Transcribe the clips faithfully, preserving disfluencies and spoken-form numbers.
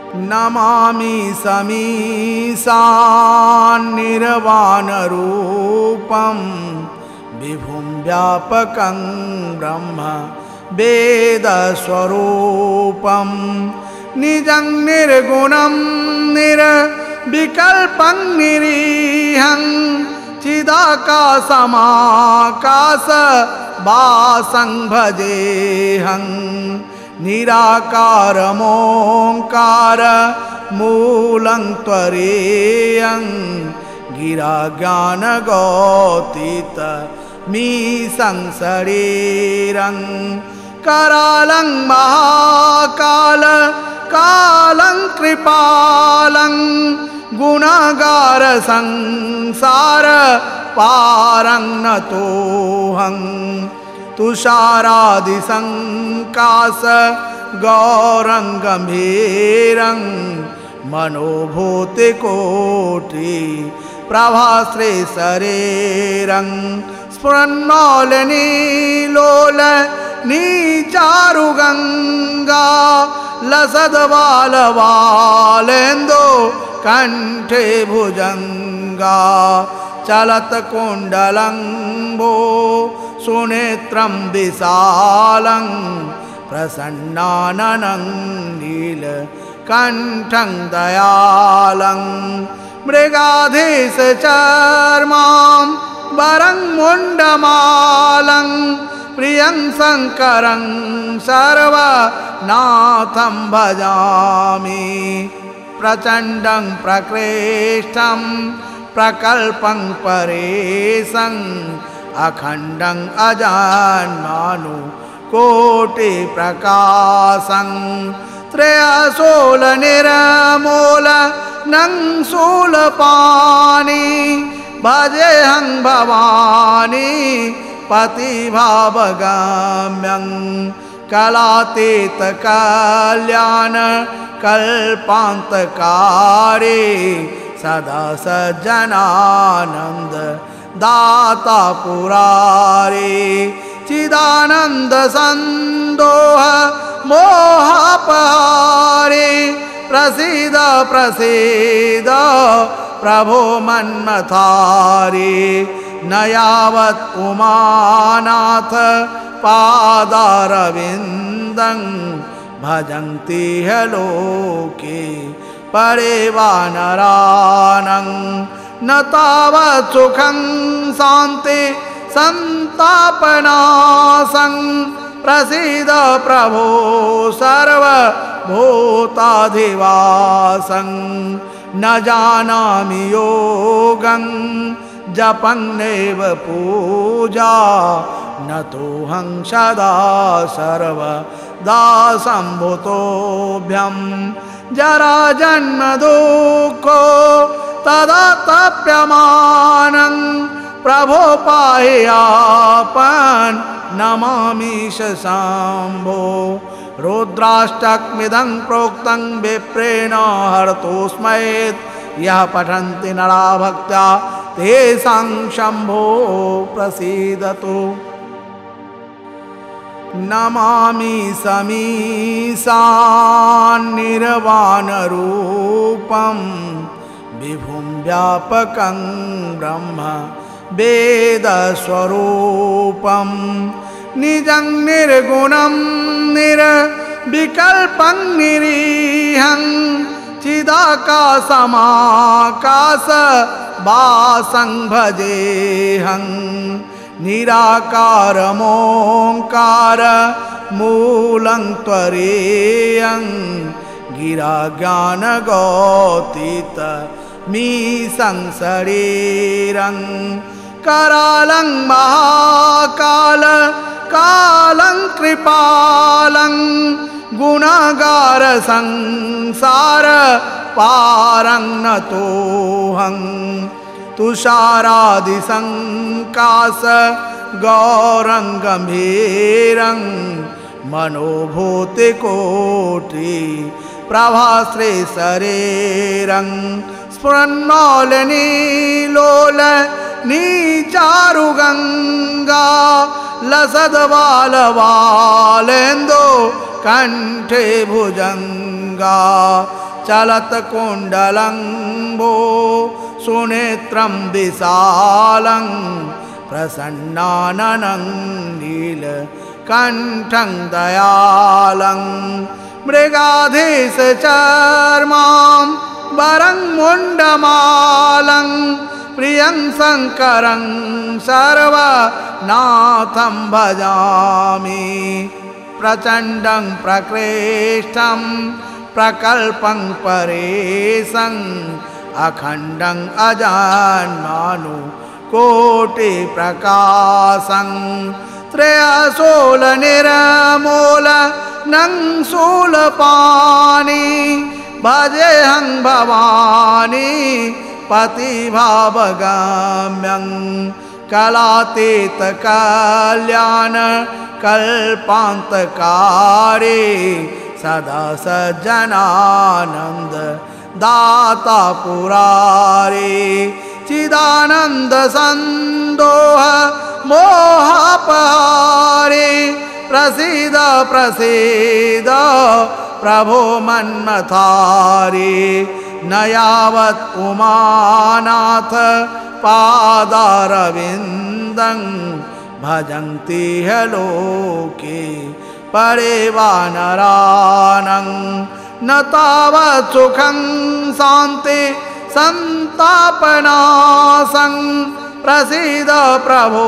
नमामि समीशान्निर्वाणरूपं विभुं व्यापकं ब्रह्म वेदस्वरूपं निजं निर्गुणं निर्विकल्पं निरीहं चिदाकाशमाकाशवासं भजेऽहं निराकारमोङ्कार मूलं त्वरेयं गिराज्ञानगोतीत मीशं शरीरं करालं महाकाल कालं कृपालं गुणागार संसार पारं नतोऽहं तुषारादिसङ्काश गौरं गम्भीरं मनोभूतिकोटि प्रभाश्री शरीरं स्फुरन्मौलिनीलोल नीचारुगङ्गा लसद्बालबालेन्दो कंठे भुजंगा चलत्कुण्डलम्बो सुनेत्रं विशालं प्रसन्नाननं नीलकण्ठं दयालं मृगाधीशचर्मां वरं मुण्डमालं प्रियं शङ्करं सर्वनाथं भजामि प्रचण्डं प्रकृष्टं प्रकल्पं परेशं अखण्डं अजान्मानु कोटि प्रकाशं त्रयशूल निर्मूल नं शूलपाणि भजेऽहं भवानी पतिभावगम्यं कलातीत कल्याण कल्पान्तकारे सदा सज्जनानंद दाता पुरारे चिदानंद संदोह मोहापहारे प्रसीद प्रसीद प्रभो मन्मथारे न यावत् उमानाथ पादारविन्दं भजन्ति ह लोके परे वानरानं न तावत् सुखं शान्ति संतापनाशं प्रसीद प्रभो सर्वभूताधिवासं न जानामि योगं जपन्नेव पूजा न तोऽहं सदा सर्वदा सम्भूतोऽभ्यं जरा जन्म दुःखो तदा तप्यमानं प्रभो पाहि आपन् नमामि शम्भो रुद्राष्टकमिदं प्रोक्तं विप्रेण हरतोऽस्मै यः पठन्ति नरा भक्त्या तेषां शम्भो प्रसीदतु नमामि समीशान्निर्वाणरूपं विभुं व्यापकं ब्रह्म वेदस्वरूपं निजं निर्गुणं निर्विकल्पं निरीहं चिदाकाशमाकाशवासं भजेऽहं निराकारमोङ्कार मूलं त्वरेयं गिराज्ञानगोतीत मीशं शरीरं करालं महाकाल कालं कृपालं गुणागार संसार पारं नतोऽहं तुषारादिसङ्काश गौरं गम्भीरं मनोभूतिकोटि प्रभाश्री शरीरं स्फुरन्मौलिनीलोल नीचारुगङ्गा लसद्बालबालेन्दो कंठे भुजंगा चलत कुण्डलं भो सुनेत्रं विशालं प्रसन्नाननं नीलकण्ठं दयालं मृगाधीशचर्मां वरं मुण्डमालं प्रियं शङ्करं सर्वनाथं भजामि प्रचण्डं प्रकृष्टं प्रकल्पं परेशं अखण्डं अजान्मानु कोटिप्रकाशं त्रयशूलनिर्मूलनं शूलपाणि भजेऽहं भवानी पतिभावगम्यं कलातीतकल्याण कल्पान्तकारे सदा सज्जनानन्द दाता पुरारे चिदानन्द सन्दोह मोहापहारे प्रसीद प्रसीद प्रभो मन्मथारे न यावत् उमानाथ पादारविन्दं भजन्ति ह लोके परे वानरानं न तावत् सुखं शान्ति संतापनाशं प्रसीद प्रभो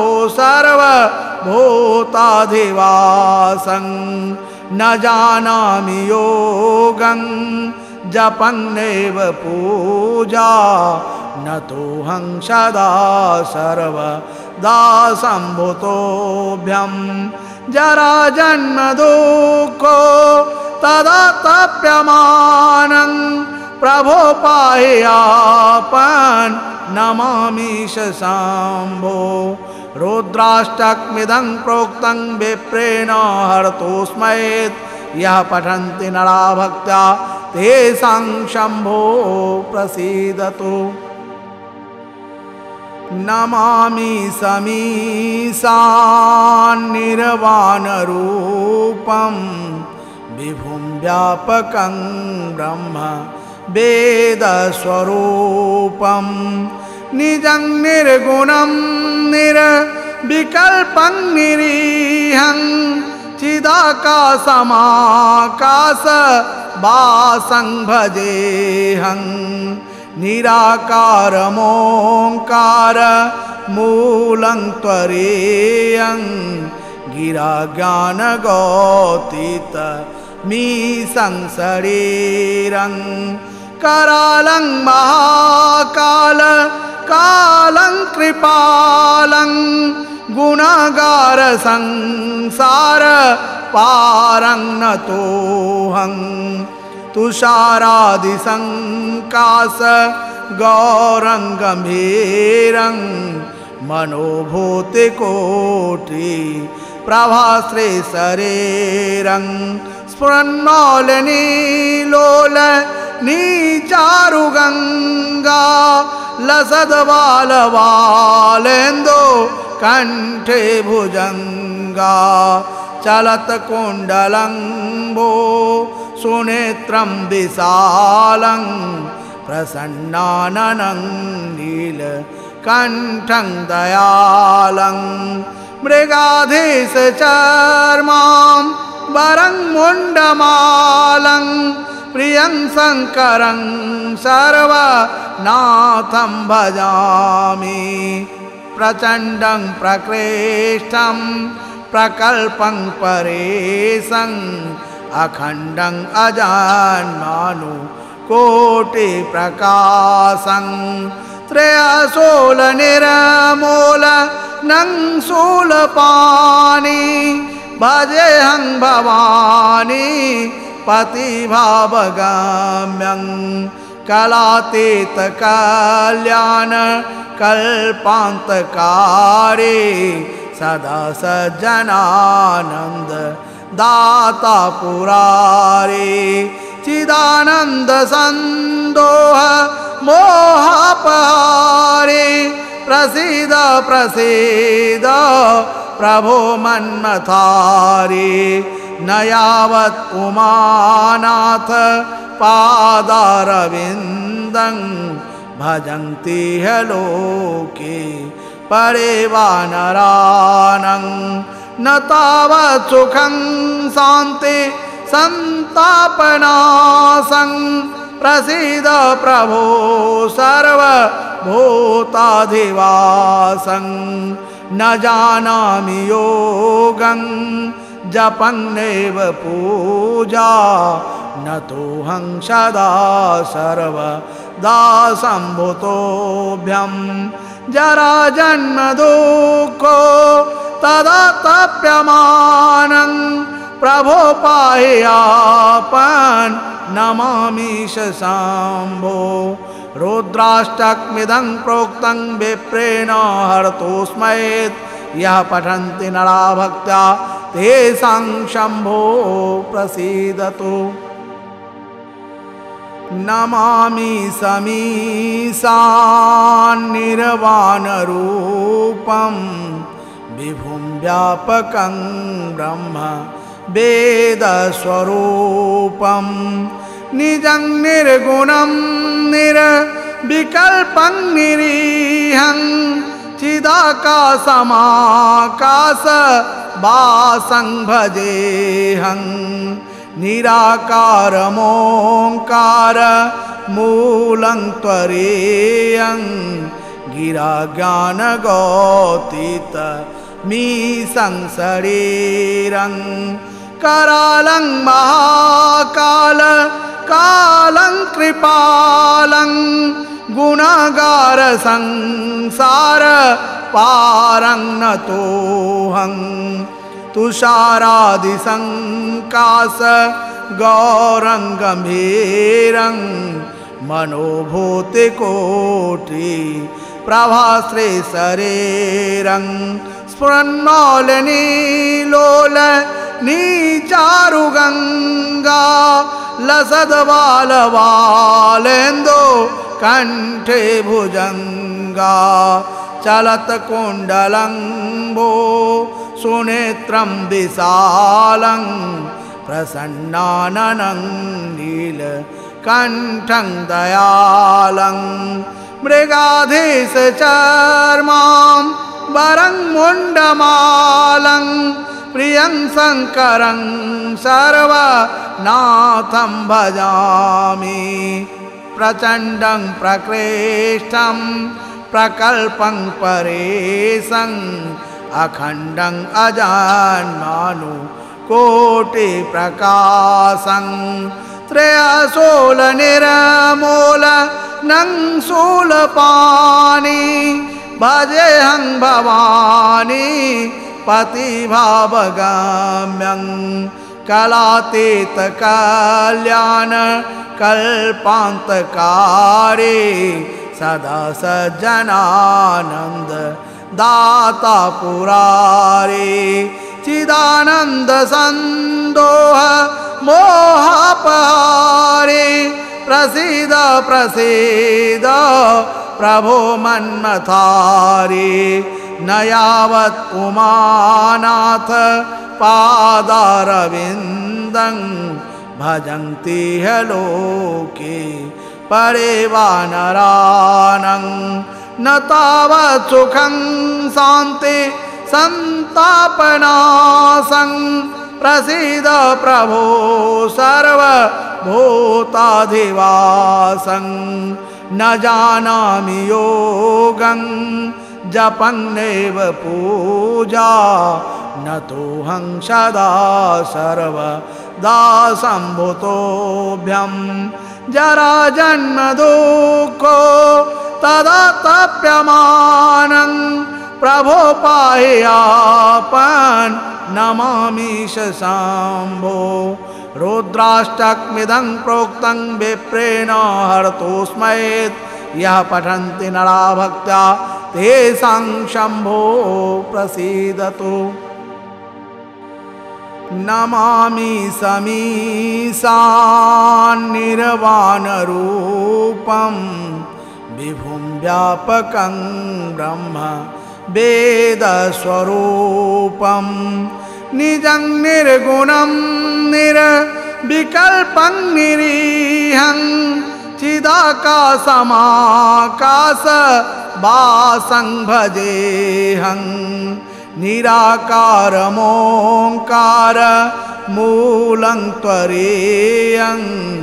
सर्वभूताधिवासं न जानामि योगं जपन्नेव पूजा न तोऽहं सदा सर्वदा सम्भूतोऽभ्यं जराजन्म दुःखो तदा तप्यमानं प्रभो पाहि आपन् नमामि शम्भो रुद्राष्टकमिदं प्रोक्तं विप्रेण हरतोऽस्मै यः पठन्ति नरा भक्त्या तेषां शम्भो प्रसीदतु नमामि समीशान्निर्वाणरूपं विभुं व्यापकं ब्रह्म वेदस्वरूपं निजं निर्गुणं निर्विकल्पं निरीहं चिदाकाशमाकाशवासं भजेऽहं निराकारमोङ्कार मूलं त्वरेयं गिराज्ञानगौतीत मीशं शरीरं करालं महाकाल कालं कृपालं गुणागार संसार पारं नतोऽहं तुषारादिसङ्काश गौरं गम्भीरं मनोभूतिकोटि प्रभाश्री शरीरं स्फुरन्मौलिनीलोल नीचारुगङ्गा लसद्बालबालेन्दो कंठे भुजंगा चलत कुण्डलं भो सुनेत्रं विशालं प्रसन्नाननं नीलकण्ठं दयालं मृगाधीशचर्मां वरं मुण्डमालं प्रियं शङ्करं सर्वनाथं भजामि प्रचण्डं प्रकृष्टं प्रकल्पं परेशं अखण्डं अजान्मानु कोटिप्रकाशं त्रयशूलनिर्मूलनं शूलपाणि भजेऽहं भवानी पतिभावगम्यं कलातीतकल्याण कल्पान्तकारे सदा सज्जनानन्द दाता पुरारे चिदानन्द सन्दोह मोहापहारे प्रसीद प्रसीद प्रभो मन्मथारे न यावत् उमानाथ पादारविन्दं भजन्ति ह लोके परे वानराणां न तावत् सुखं शान्ति संतापनाशं प्रसीद प्रभो सर्वभूताधिवासं न जानामि योगं जपन्नेव पूजा न तोऽहं सदा सर्वदा सम्भूतोऽभ्यं जरा जन्म दुःखो तदा तप्यमानं प्रभो पाह्यापन् नमामीश शम्भो रुद्राष्टकमिदं प्रोक्तं विप्रेण हरतोऽस्मै यः पठन्ति नरा भक्त्या तेषां शम्भो प्रसीदतु। नमामि समीशान्निर्वाणरूपं विभुं व्यापकं ब्रह्म वेदस्वरूपं निजं निर्गुणं निर्विकल्पं निरीहं चिदाकाशमाकाशवासं भजेऽहं निराकारमोङ्कार मूलं त्वरेयं गिराज्ञानगौतितमीशं शरीरं करालं महाकाल कालं कृपालं गुणागार संसार पारं नतोऽहं तुषारादिसङ्काश गौरं गम्भीरं मनोभूतिकोटि प्रभाश्री शरीरं स्फुरन्मौलिनीलोल नीचारुगङ्गा लसद्बालबालेन्दो कंठे भुजंगा चलत्कुण्डलम्बो सुनेत्रं विशालं प्रसन्नाननं नीलकण्ठं दयालं मृगाधीशचर्मां वरं मुण्डमालं प्रियं शङ्करं सर्वनाथं भजामि प्रचण्डं प्रकृष्टं प्रकल्पं परेशं अखण्डं अजान्मानु कोटिप्रकाशं त्रयशूलनिर्मूलनं शूलपाणि भजेऽहं भवानी पतिभावगम्यं कलातीत कल्याण कल्पान्तकारे सदा सज्जनानंद दाता पुरारे चिदानंद संदोह मोहापहारे प्रसीद प्रसीद प्रभो मन्मथारे न यावत् उमानाथ पादारविन्दं भजन्ति ह लोके परे वानराणां न तावत् सुखं शान्ति संतापनाशं प्रसीद प्रभो सर्वभूताधिवासं न जानामि योगं जपन्नेव पूजा न तोऽहं सदा सर्वदा सम्भूतोऽभ्यं जरा जन्म दुःखो तदा तप्यमानं प्रभो पाह्यापन् नमामीश शम्भो रुद्राष्टकमिदं प्रोक्तं विप्रेण हरतोऽस्मै यः पठन्ति नरा भक्त्या तेषां शम्भो प्रसीदतु। नमामि समीशान्निर्वाणरूपं विभुं व्यापकं ब्रह्म वेदस्वरूपं निजं निर्गुणं निर् विकल्पं निरीहं चिदाकाशमाकाशवासं भजेऽहं निराकारमोङ्कारमूलं त्वरेयं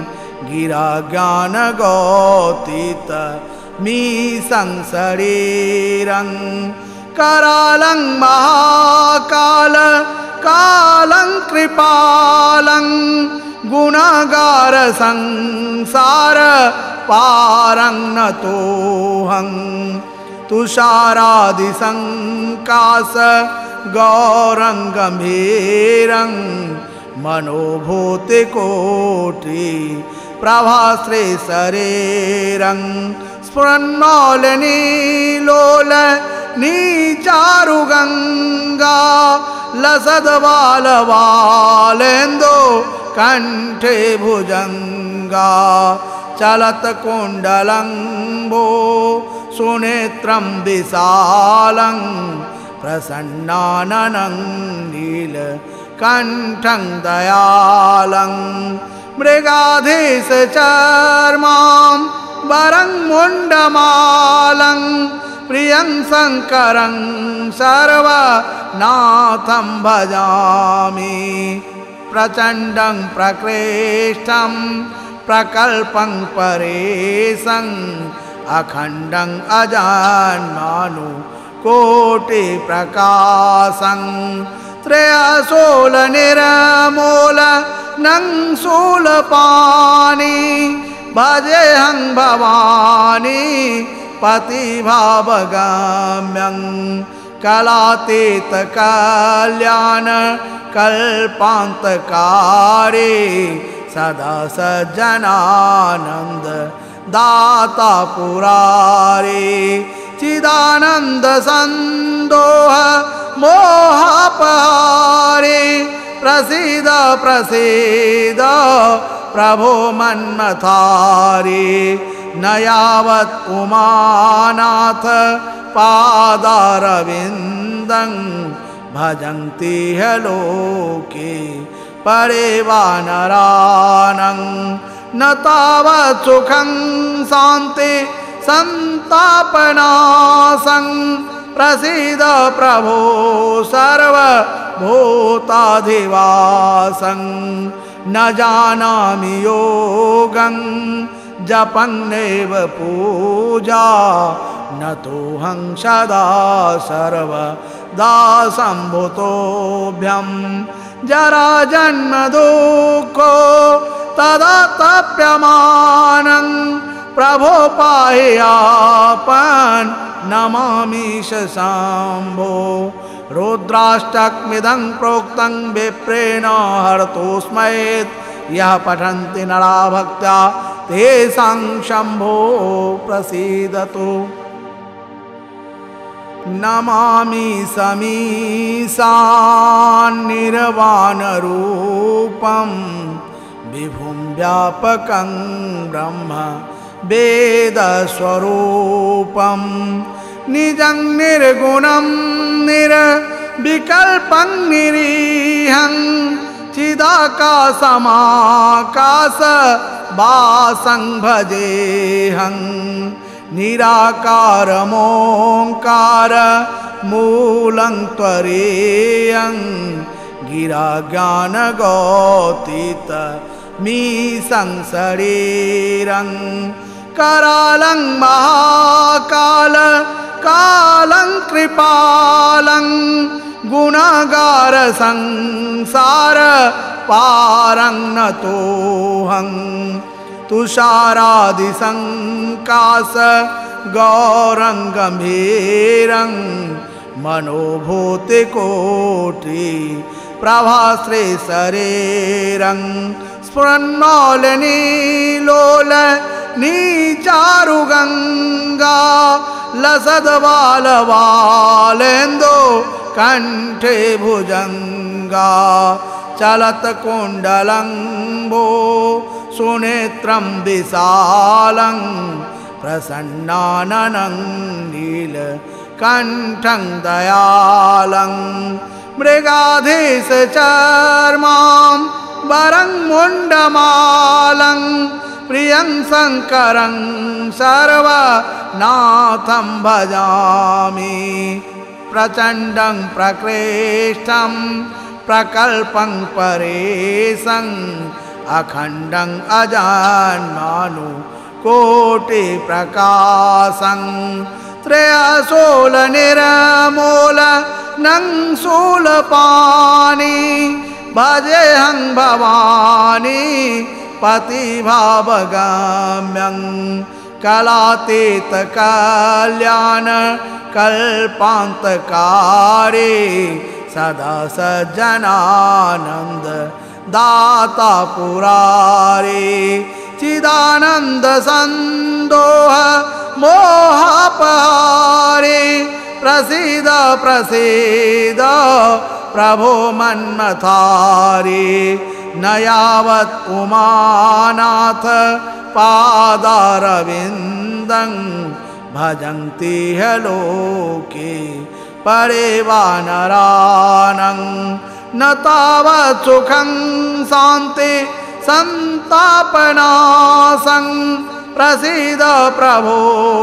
गिराज्ञानगौतितमीशं शरीरं करालं महाकाल कालं कृपालं गुणागार संसार पारं नतोऽहं तुषारादिसङ्काश गौरं गम्भीरं मनोभूतिकोटि प्रभाश्री शरीरं स्फुरन्मौलिनीलोल नीचारुगङ्गा लसद्बालबालेन्दो कंठे भुजंगा चलत्कुण्डलम्बो सुनेत्रं विशालं प्रसन्नाननं नीलकण्ठं दयालं मृगाधीशचर्मां वरं मुण्डमालं प्रियं शङ्करं सर्वनाथं भजामि प्रचण्डं प्रकृष्टं प्रकल्पं परेशं अखण्डं अजान्मानु कोटिप्रकाशं त्रयशूलनिर्मूलनं शूलपाणि भजेऽहं भवानी पतिभावगम्यं कलातीत कल्याण कल्पान्तकारे सदा सज्जनानंद दाता पुरारे चिदानंद संदोह मोहापहारे प्रसीद प्रसीद प्रभो मन्मथारे न यावत् उमानाथ पादारविन्दं भजन्ति ह लोके परे वानरानं न तावत् सुखं शान्ति संतापनाशं प्रसीद प्रभो सर्वभूताधिवासं न जानामि योगं जपन्नेव पूजा न तोऽहं सदा सर्वदा सम्भूतोऽभ्यं जरा जन्म दुःखो तदा तप्यमानं प्रभो पाहि आपन् नमामीश शम्भो रुद्राष्टकमिदं प्रोक्तं विप्रेण हरतोऽस्मै यः पठन्ति नरा भक्त्या तेषां शम्भो प्रसीदतु नमामि समीशान्निर्वाणरूपं विभुं व्यापकं ब्रह्म वेदस्वरूपं निजं निर्गुणं निर्विकल्पं निरीहं चिदाकाशमाकाशवासं भजेऽहं निराकारमोङ्कारमूलं त्वरेयं गिराज्ञानगौतितमीशं शरीरं करालं महाकाल कालं कृपालं गुणागार संसार पारं नतोऽहं तुषारादिसङ्काश गौरं गम्भीरं मनोभूतिकोटि प्रभाश्री शरीरं स्फुरन्मौलिनीलोल नीचारुगङ्गा लसद्बालबालेन्दो कंठे भुजंगा चलत्कुण्डलम्बो सुनेत्रं विशालं प्रसन्नाननं नीलकण्ठं दयालं मृगाधीशचर्मां वरं मुण्डमालं प्रियं शङ्करं सर्वनाथं भजामि प्रचण्डं प्रकृष्टं प्रकल्पं परेशं अखण्डं अजान्मानु कोटि प्रकाशं त्रयशूल निर्मूल नं शूलपाणि भजेऽहं भवानी पतिभावगम्यं कलातीत कल्याण कल्पान्तकारे सदा सज्जनानंद दाता पुरारे चिदानंद संदोह मोहापहारे प्रसीद प्रसीद प्रभो मन्मथारे न यावत् उमानाथ पादारविन्दं भजन्ति ह लोके परे वानरानं न तावत् सुखं शान्ति संतापनाशं प्रसीद प्रभो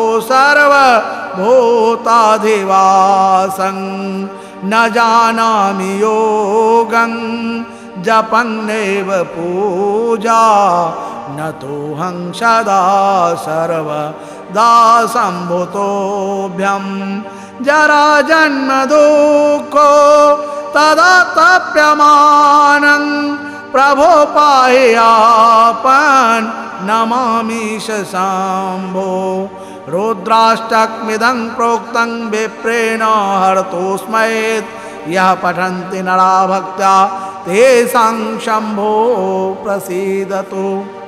सर्वभूताधिवासं न जानामि योगं जपन्नेव पूजा न तोऽहं सदा सर्वदा सम्भूतोऽभ्यं जरा जन्म दुःखो तदा तप्यमानं प्रभो पाहि आपन् नमामीश शम्भो रुद्राष्टकमिदं प्रोक्तं विप्रेण हरतोऽस्मै यः पठन्ति नरा भक्त्या तेषां शम्भो प्रसीदतु।